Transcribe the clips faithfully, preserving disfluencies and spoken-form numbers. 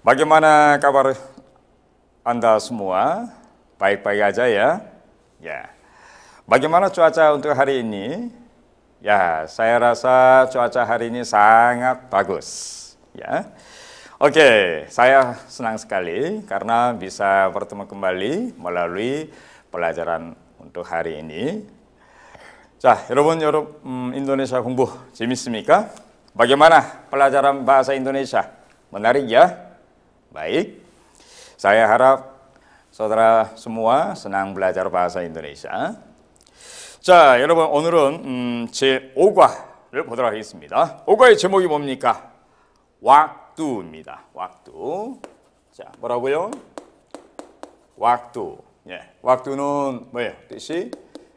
Bagaimana kabar Anda semua? Baik-baik aja ya? Ya. Bagaimana cuaca untuk hari ini? Ya, saya rasa cuaca hari ini sangat bagus. Ya. Oke, saya senang sekali karena bisa bertemu kembali melalui pelajaran untuk hari ini. 자, 여러분, 여러분 음, 인도네시아 공부 재밌습니까? Bagaimana pelajaran bahasa Indonesia? Menarik ya? Baik, saya harap saudara semua senang belajar bahasa Indonesia. 자, 여러분 오늘은 음, 제오 과를 보도록 하겠습니다. 오 과의 제목이 뭡니까? 왁두입니다. 왁두. 자, 뭐라고요? 왁두. 예, 왁두는 뭐예요? 뜻이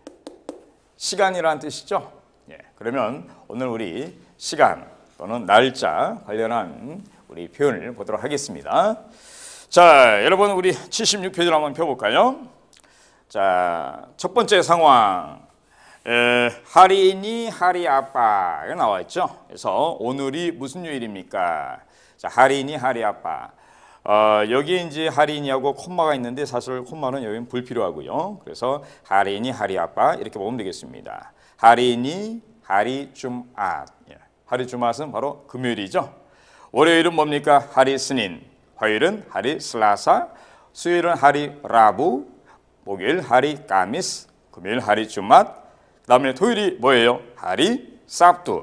시간이라는 뜻이죠. 예, 그러면 오늘 우리 시간 또는 날짜 관련한 우리 표현을 보도록 하겠습니다. 자, 여러분 우리 칠십육 페이지를 한번 펴볼까요? 자, 첫 번째 상황. 에, 하리니 하리 아빠가 나와 있죠. 그래서 오늘이 무슨 요일입니까? 자, 하리니 하리 아빠. 어, 여기 이제 하리니하고 콤마가 있는데 사실 콤마는 여기는 불필요하고요. 그래서 하리니 하리 아빠 이렇게 보면 되겠습니다. 하리니 하리 줌앗. 예, 하리 줌앗은 바로 금요일이죠. 월요일은 뭡니까? 하리 스닌. 화요일은 하리 슬라사. 수요일은 하리 라부. 목요일 하리 까미스. 금요일 하리 줌앗. 그 다음에 토요일이 뭐예요? 하리 삽두.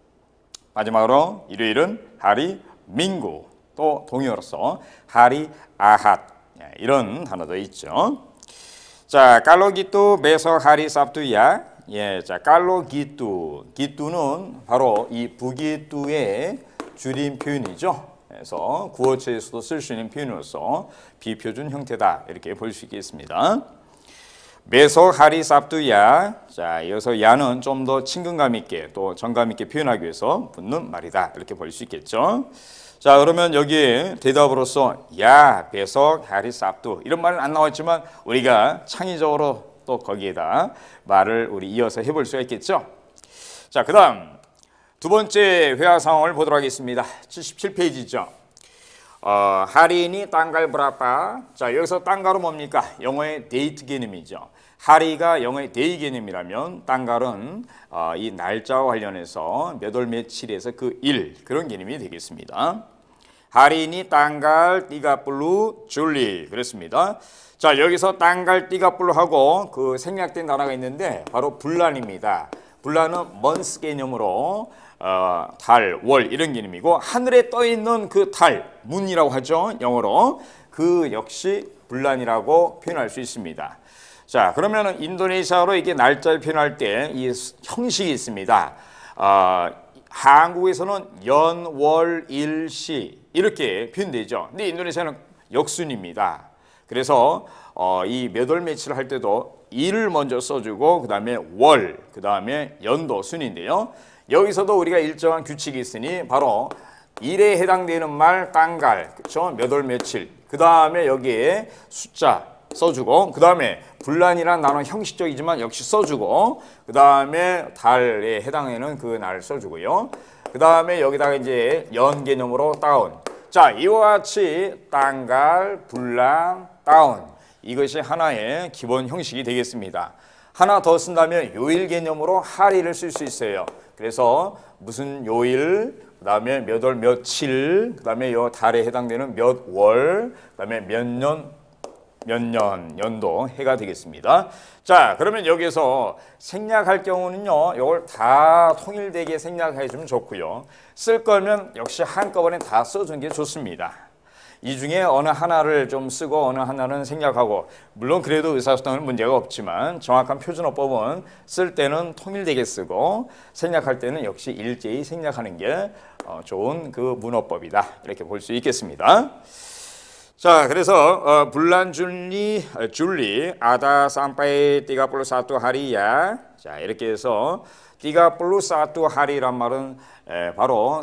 마지막으로 일요일은 하리 민구. 또 동의어로서 하리 아핫. 이런 단어도 있죠. 자, 깔로기뚜 메서 하리 삽두야. 예, 자, 깔로기뚜. 기뚜는 바로 이 부기뚜의 줄임 표현이죠. 그래서 구어체에서도 쓸 수 있는 표현으로서 비표준 형태다. 이렇게 볼 수 있겠습니다. 메서 하리 삽두야. 자, 이어서 야는 좀 더 친근감 있게 또 정감 있게 표현하기 위해서 붙는 말이다. 이렇게 볼 수 있겠죠. 자, 그러면 여기에 대답으로서 야, 배석, 하리 삽두 이런 말은 안 나왔지만 우리가 창의적으로 또 거기에다 말을 우리 이어서 해볼 수가 있겠죠. 자, 그 다음 두 번째 회화 상황을 보도록 하겠습니다. 칠십칠 페이지죠. 어, 하리니 땅갈 브라빠. 자, 여기서 땅갈은 뭡니까? 영어의 데이트 개념이죠. 하리가 영어의 데이 개념이라면 땅갈은 어, 이 날짜와 관련해서 몇 월 며칠에서 그 일 그런 개념이 되겠습니다. 하리니 땅갈 띠가뿔루 줄리 그랬습니다. 자, 여기서 땅갈 띠가뿔루 하고 그 생략된 단어가 있는데 바로 불란입니다. 불란은 먼스 개념으로 어, 달, 월 이런 개념이고 하늘에 떠 있는 그 달, 문이라고 하죠. 영어로. 그 역시 불란이라고 표현할 수 있습니다. 자, 그러면은 인도네시아로 이게 날짜를 표현할 때 이 형식이 있습니다. 어, 한국에서는 연, 월, 일, 시 이렇게 표현되죠. 근데 인도네시아는 역순입니다. 그래서 어, 이 몇 월 며칠을 할 때도 일을 먼저 써주고 그 다음에 월, 그 다음에 연도 순인데요. 여기서도 우리가 일정한 규칙이 있으니 바로 일에 해당되는 말 땅갈, 그렇죠? 몇 월 며칠. 그 다음에 여기에 숫자 써주고 그 다음에 불란이라는 단어는 형식적이지만 역시 써주고 그 다음에 달에 해당하는 그 날 써주고요. 그 다음에 여기다가 이제 연 개념으로 다운. 자, 이와 같이 땅갈, 불란, 다운 이것이 하나의 기본 형식이 되겠습니다. 하나 더 쓴다면 요일 개념으로 하리를 쓸 수 있어요. 그래서 무슨 요일, 그 다음에 몇 월 며칠, 그 다음에 요 달에 해당되는 몇 월, 그 다음에 몇 년, 몇 년, 연도, 해가 되겠습니다. 자, 그러면 여기서 생략할 경우는요, 이걸 다 통일되게 생략해 주면 좋고요. 쓸 거면 역시 한꺼번에 다 써주는 게 좋습니다. 이 중에 어느 하나를 좀 쓰고 어느 하나는 생략하고 물론 그래도 의사소통은 문제가 없지만 정확한 표준어법은 쓸 때는 통일되게 쓰고 생략할 때는 역시 일제히 생략하는 게 좋은 그 문어법이다. 이렇게 볼 수 있겠습니다. 자, 그래서 어, 불란 줄리 줄리 아다 삼파이 띠가플루 사투 하리야. 자, 이렇게 해서 띠가플루 사투 하리란 말은 에, 바로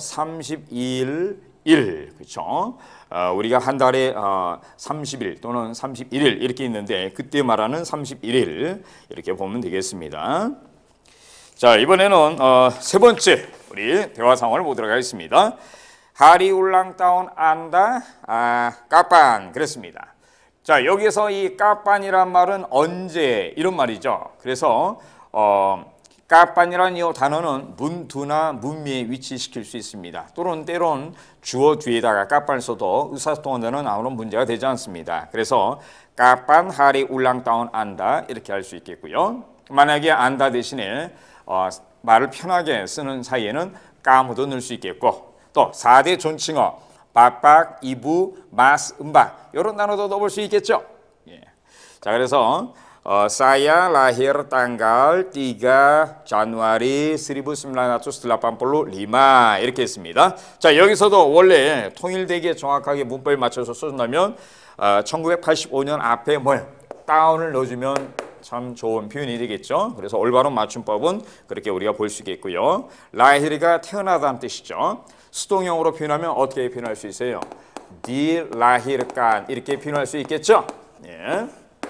삼십이 일, 그렇죠? 어, 우리가 한 달에 어, 삼십 일 또는 삼십일 일 이렇게 있는데 그때 말하는 삼십일 일 이렇게 보면 되겠습니다. 자, 이번에는 어, 세 번째 우리 대화 상황을 보도록 하겠습니다. hari ulang tahun Anda 아, kapan 그랬습니다. 자, 여기서 이 kapan이란 말은 언제 이런 말이죠. 그래서 어 kapan이라는 이 단어는 문두나 문미에 위치시킬 수 있습니다. 또는 때론 주어 뒤에다가 kapan을 써도 의사소통하는 아무런 문제가 되지 않습니다. 그래서 kapan hari ulang tahun Anda 이렇게 할 수 있겠고요. 만약에 안다 대신에 어, 말을 편하게 쓰는 사이에는 까무도 넣을 수 있겠고 또 사 대 존칭어 바빡, 이부, 마스, 음박 이런 단어도 넣어볼 수 있겠죠. 예. 자, 그래서 어, saya lahir tanggal tiga Januari seribu sembilan ratus delapan puluh lima 이렇게 했습니다. 자, 여기서도 원래 통일되게 정확하게 문법에 맞춰서 써준다면 어, 천구백팔십오 년 앞에 뭘 다운을 넣어주면 참 좋은 표현이 되겠죠. 그래서 올바른 맞춤법은 그렇게 우리가 볼 수 있겠고요. 라히르가 태어나다는 뜻이죠. 수동형으로 표현하면 어떻게 표현할 수 있어요? dilahirkan 이렇게 표현할 수 있겠죠. 예.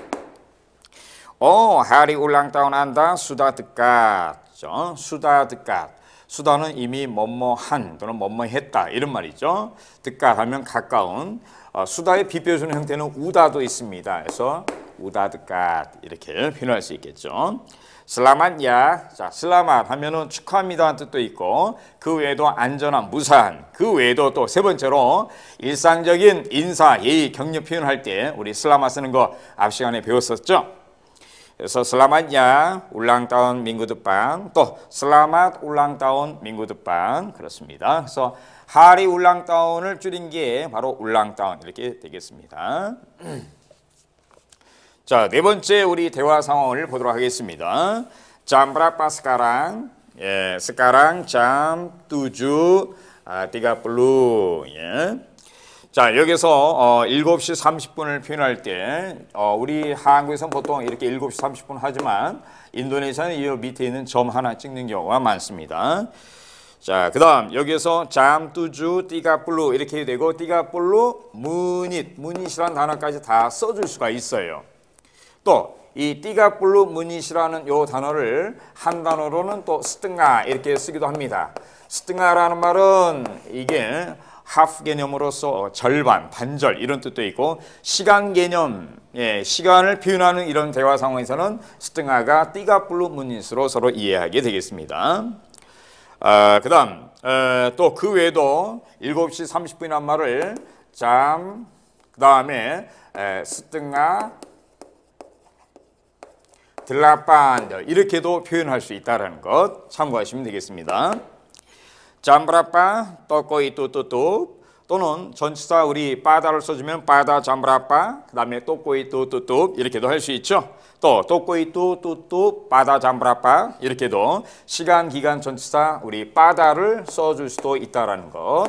어, hari ulang tahun Anda sudah dekat. sudah dekat. 수다는 이미 뭐뭐한 또는 뭐뭐했다 이런 말이죠. dekat 하면 가까운. 어, 수다의 비표주는 형태는 우다도 있습니다. 그래서 우다 dekat 이렇게 표현할 수 있겠죠. selamat ya. 자, selamat 하면은 축하합니다는 뜻도 있고 그 외에도 안전한, 무사한, 그 외에도 또 세 번째로 일상적인 인사, 예의, 격려 표현할 때 우리 selamat 쓰는 거 앞 시간에 배웠었죠. 그래서 selamat ya, ulang tahun minggu depan, 또 selamat ulang tahun minggu depan 그렇습니다. 그래서 hari ulang tahun을 줄인 게 바로 ulang tahun 이렇게 되겠습니다. 자, 네 번째 우리 대화 상황을 보도록 하겠습니다. jam berapa sekarang? 예, sekarang jam tujuh tiga puluh. 예. 자, 여기서 어, 일곱 시 삼십 분을 표현할 때 어, 우리 한국에서는 보통 이렇게 일곱 시 삼십 분 하지만 인도네시아는 이 밑에 있는 점 하나 찍는 경우가 많습니다. 자, 그 다음 여기에서 jam tujuh tiga puluh 이렇게 되고 tiga puluh menit, menit이라는 단어까지 다 써줄 수가 있어요. 또 이 tiga puluh menit이라는 요 단어를 한 단어로는 또 setengah 이렇게 쓰기도 합니다. setengah라는 말은 이게 half 개념으로서 절반, 반절 이런 뜻도 있고 시간 개념, 예, 시간을 표현하는 이런 대화 상황에서는 setengah가 tiga puluh menit으로 서로 이해하게 되겠습니다. 아, 그 다음 또 그 외에도 일곱 시 삼십 분이란 말을 jam, 그 다음에 setengah delapan 이렇게도 표현할 수 있다는 것 참고하시면 되겠습니다. jam berapa toko itu tutup 또는 전치사 우리 빠다를 써주면 빠다 jam berapa 그 다음에 toko itu tutup 이렇게도 할 수 있죠. 또 toko itu tutup pada jam berapa 이렇게도 시간, 기간, 전치사 우리 빠다를 써줄 수도 있다는 것.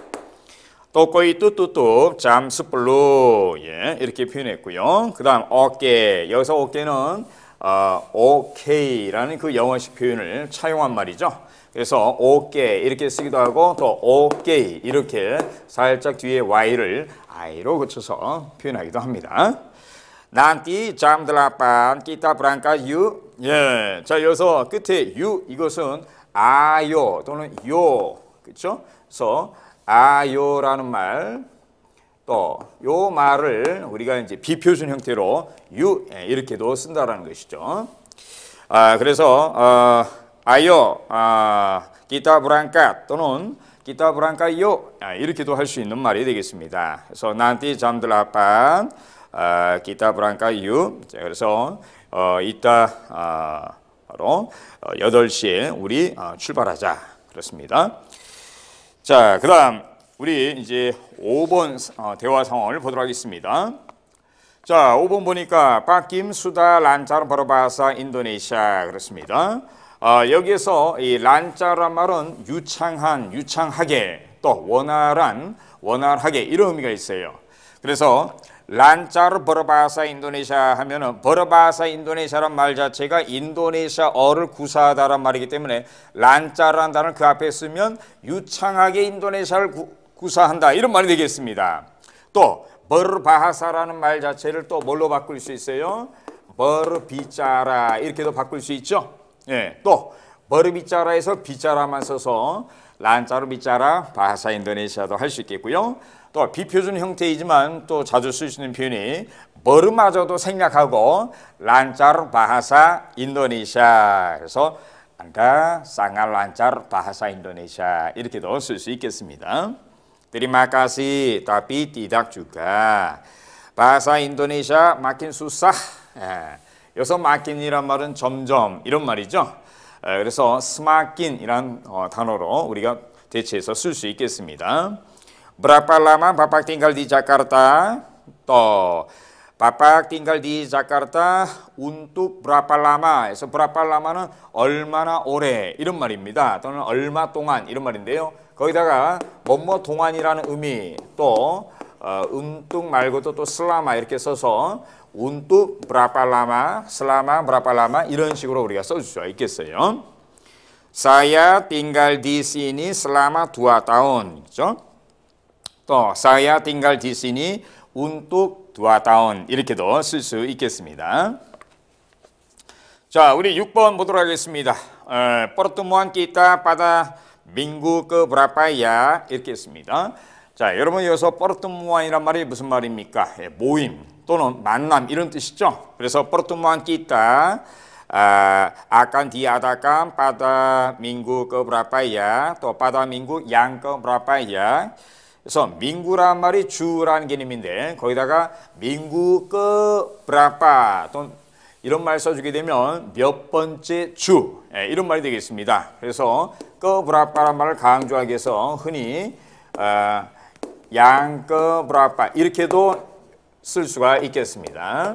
toko itu tutup jam sepuluh 예, 이렇게 표현했고요. 그 다음 어깨 여기서 어깨는 어, 오케이라는 그 영어식 표현을 차용한 말이죠. 그래서 오케이 이렇게 쓰기도 하고 또 오케이 이렇게 살짝 뒤에 Y를 I로 고쳐서 표현하기도 합니다. Nanti jam delapan kita berangkat yuk. 예, 자 여기서 끝에 you 이것은 아요 또는 요 그렇죠? 그래서 아요라는 말 또 요 말을 우리가 이제 비표준 형태로 you 이렇게도 쓴다라는 것이죠. 아 그래서 어, 아요, 아, kita berangkat 또는 kita berangkat yuk 아, 이렇게도 할 수 있는 말이 되겠습니다. 그래서 nanti jam delapan 아, kita berangkat yuk. 자, 그래서 어, 이따 아, 바로 어, 여덟 시에 우리 어, 출발하자 그렇습니다. 자, 그다음 우리 이제 오 번 어, 대화 상황을 보도록 하겠습니다. 자, 오 번 보니까 Pakim sudah lancar berbahasa Indonesia 그렇습니다. 어, 여기에서 이 란짜란 말은 유창한, 유창하게 또 원활한, 원활하게 이런 의미가 있어요. 그래서 란짜르 버르바사 인도네시아 하면은 버르바사 인도네시아란 말 자체가 인도네시아어를 구사하다란 말이기 때문에 란짜르라는 단어를 그 앞에 쓰면 유창하게 인도네시아를 구, 구사한다 이런 말이 되겠습니다. 또 버르바사라는 말 자체를 또 뭘로 바꿀 수 있어요? 버르비짜라 이렇게도 바꿀 수 있죠. 예, 또 버르비짜라에서 비짜라만 써서 란짜로 비짜라 바하사 인도네시아도 할 수 있겠고요. 또 비표준 형태이지만 또 자주 쓸 수 있는 표현이 버르마저도 생략하고 란짜로 바하사 인도네시아. 그래서 angka sangat lancar bahasa Indonesia 이렇게도 쓸 수 있겠습니다. Terima kasih tapi tidak juga. bahasa Indonesia makin susah. 예, 여기서 makin이란 말은 점점 이런 말이죠. 예, 그래서 semakin이란 어, 단어로 우리가 대체해서 쓸 수 있겠습니다. Berapa lama Bapak tinggal di Jakarta? 또 Bapak tinggal di Jakarta untuk berapa lama? 그래서 berapa lama는 얼마나 오래 이런 말입니다. 또는 얼마 동안 이런 말인데요. 거기다가 뭐뭐 동안이라는 의미 또 어, untuk 말고도 또 selama 이렇게 써서 untuk berapa lama, selama berapa lama 이런 식으로 우리가 써줄 수가 있겠어요. Saya tinggal di sini selama dua tahun. 그렇죠? 또 saya tinggal di sini untuk dua tahun 이렇게도 쓸 수 있겠습니다. 자, 우리 육 번 보도록 하겠습니다. 어, pertemuan kita pada minggu keberapa ya? 이렇게 했습니다. 자, 여러분 여기서 pertemuan이란 말이 무슨 말입니까? 예, 모임 또는 만남 이런 뜻이죠. 그래서 pertemuan kita uh, akan diadakan pada minggu keberapa ya? 또 pada minggu yang keberapa ya? 그래서 민구란 말이 주라는 개념인데 거기다가 민구 keberapa 또 이런 말 써주게 되면 몇 번째 주 예, 이런 말이 되겠습니다. 그래서 keberap라는 말을 강조하기 위해서 흔히 어, yang keberapa 이렇게도 쓸 수가 있겠습니다.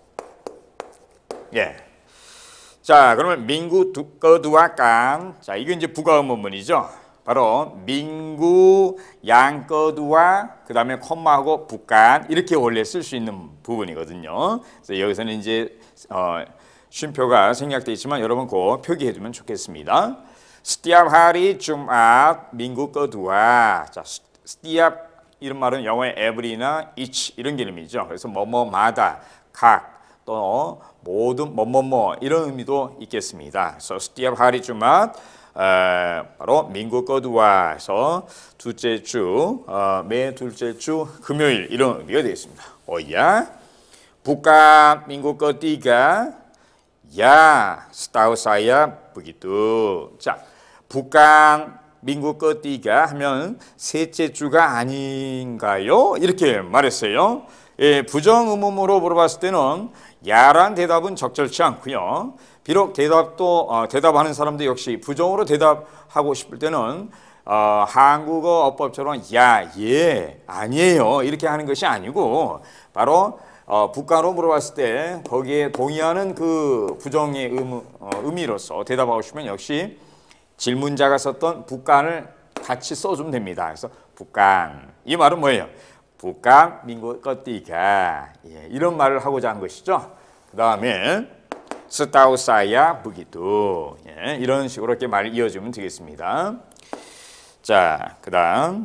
예. 자, 그러면 minggu kedua kan. 자, 이건 이제 부가음 원문이죠. 바로 minggu yang kedua 그 다음에 콤마하고 bukan 이렇게 원래 쓸 수 있는 부분이거든요. 그래서 여기서는 이제 어, 쉼표가 생략되어 있지만 여러분 꼭 표기해 두면 좋겠습니다. setiap hari Jumat minggu kedua. 자, setiap 이런 말은 영어의 every나 each 이런 개념이죠. 그래서 뭐뭐마다 각 또 모든 뭐뭐뭐 이런 의미도 있겠습니다. 그래서 setiap hari Jumat 어, 바로 minggu kedua에서 둘째 주, 어, 매 둘째 주 금요일 이런 의미가 되겠습니다. 오야, bukan minggu ketiga, ya, setahu saya begitu. 자, bukan minggu ketiga 하면 셋째 주가 아닌가요? 이렇게 말했어요. 예, 부정 의문으로 물어봤을 때는 야란 대답은 적절치 않고요. 비록 대답도 어, 대답하는 사람도 역시 부정으로 대답하고 싶을 때는 어, 한국어 어법처럼 야, 예, 아니에요 이렇게 하는 것이 아니고 바로 어, 북한어로 물어봤을 때 거기에 동의하는 그 부정의 의무, 어, 의미로서 대답하고 싶으면 역시 질문자가 썼던 북한을 같이 써주면 됩니다. 그래서 북한 이 말은 뭐예요? 북한 민국 ketiga 예, 이런 말을 하고자 한 것이죠. 그 다음에 setahu saya begitu 예, 이런 식으로 이렇게 말 이어주면 되겠습니다. 자, 그다음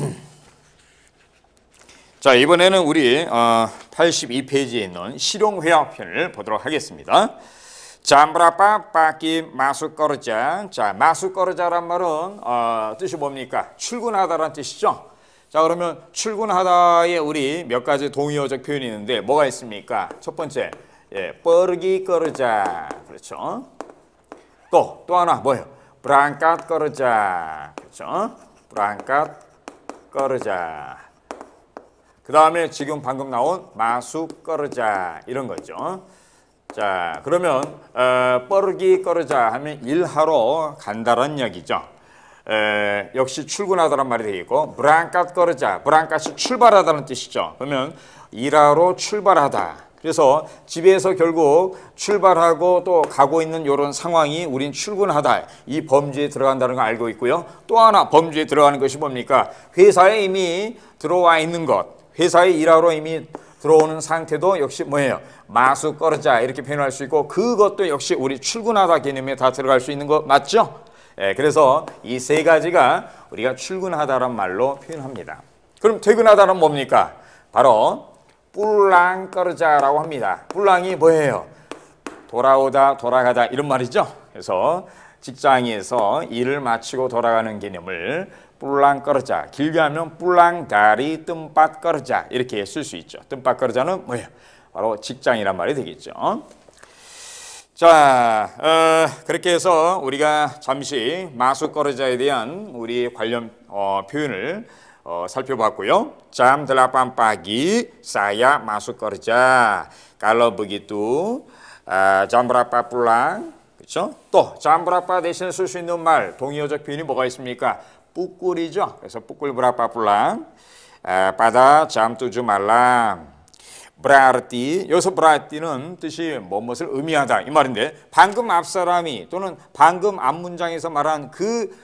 자 이번에는 우리 어, 팔십이 페이지에 있는 실용회화편을 보도록 하겠습니다. jam berapa pagi masuk kerja? 자, masuk kerja란 말은 어, 뜻이 뭡니까? 출근하다라는 뜻이죠. 자, 그러면 출근하다에 우리 몇 가지 동의어적 표현이 있는데 뭐가 있습니까? 첫 번째, 예, pergi kerja. 그렇죠. 또, 또 하나 뭐예요? berangkat kerja. 그렇죠. berangkat kerja. 그 다음에 지금 방금 나온 masuk kerja. 이런 거죠. 자, 그러면 어, pergi kerja 하면 일하러 간다는 이야기죠. 에, 역시 출근하다란 말이 되겠고 berangkat kerja, berangkat이 출발하다는 뜻이죠. 그러면 일하러 출발하다. 그래서 집에서 결국 출발하고 또 가고 있는 이런 상황이 우린 출근하다. 이 범주에 들어간다는 걸 알고 있고요. 또 하나 범주에 들어가는 것이 뭡니까? 회사에 이미 들어와 있는 것. 회사에 일하러 이미 들어오는 상태도 역시 뭐예요? 마수 꺼르자 이렇게 표현할 수 있고 그것도 역시 우리 출근하다 개념에 다 들어갈 수 있는 거 맞죠? 예, 그래서 이 세 가지가 우리가 출근하다란 말로 표현합니다. 그럼 퇴근하다는 뭡니까? 바로 pulang kerja라고 합니다. 뿔랑이 뭐예요? 돌아오다, 돌아가다 이런 말이죠. 그래서 직장에서 일을 마치고 돌아가는 개념을 뿔랑거르자, 길게 하면 뿔랑다리 뜸밭거르자 이렇게 쓸 수 있죠. 뜸밭거르자는 뭐예요? 바로 직장이란 말이 되겠죠. 자, 어, 그렇게 해서 우리가 잠시 마수거르자에 대한 우리 관련 어, 표현을 어, 살펴봤고요. Jam delapan pagi saya masuk kerja. Kalau begitu 아, jam berapa pulang? 그렇죠? 또 jam berapa 대신 쓸 수 있는 말 동의어적 표현이 뭐가 있습니까? 뿌꿀이죠. 그래서 뿌꿀 berapa pulang? 아, pada jam tujuh malam. berarti 여기서 berarti는 뜻이 무엇을 의미하다 이 말인데 방금 앞 사람이 또는 방금 앞 문장에서 말한 그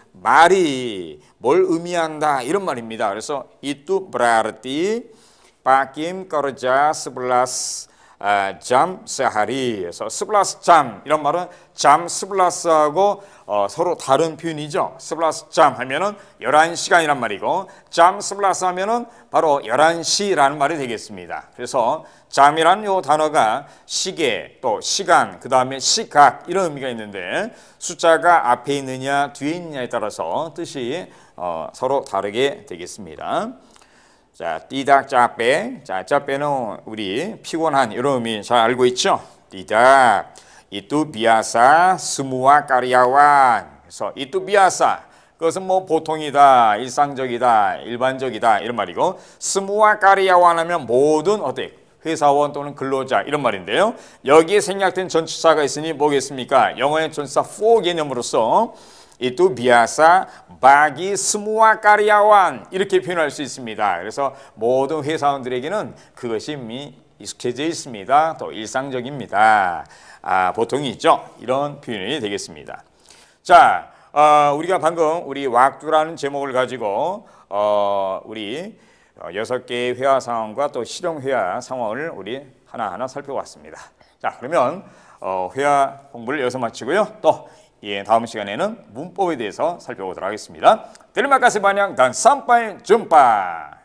말이 뭘 의미한다 이런 말입니다. 그래서 itu berarti Pak Kim kerja sebelas jam sehari. 그래서 sebelas jam 이런 말은 jam sebelas하고 어, 서로 다른 표현이죠. sebelas jam 하면은 열한 시간이란 말이고 jam sebelas 하면은 바로 열한 시라는 말이 되겠습니다. 그래서 jam이라는 요 단어가 시계 또 시간 그 다음에 시각 이런 의미가 있는데 숫자가 앞에 있느냐 뒤에 있느냐에 따라서 뜻이 어, 서로 다르게 되겠습니다. 자, tidak capek. 자, capek는 우리 피곤한 이런 의미 잘 알고 있죠? tidak itu biasa semua karyawan. 그래서 itu biasa. 그것은 뭐 보통이다, 일상적이다, 일반적이다 이런 말이고 semua karyawan 하면 모든 어때? 회사원 또는 근로자 이런 말인데요. 여기에 생략된 전치사가 있으니 뭐겠습니까? 영어의 전치사 for 개념으로서 itu biasa bagi semua karyawan 이렇게 표현할 수 있습니다. 그래서 모든 회사원들에게는 그것이 이미 익숙해져 있습니다. 또 일상적입니다. 아, 보통이죠. 이런 표현이 되겠습니다. 자, 어, 우리가 방금 우리 왁두라는 제목을 가지고 어, 우리 여섯 개의 회화 상황과 또 실용 회화 상황을 우리 하나하나 살펴봤습니다. 자, 그러면 어, 회화 공부를 여기서 마치고요. 또 예, 다음 시간에는 문법에 대해서 살펴보도록 하겠습니다. Terima kasih banyak dan sampai jumpa.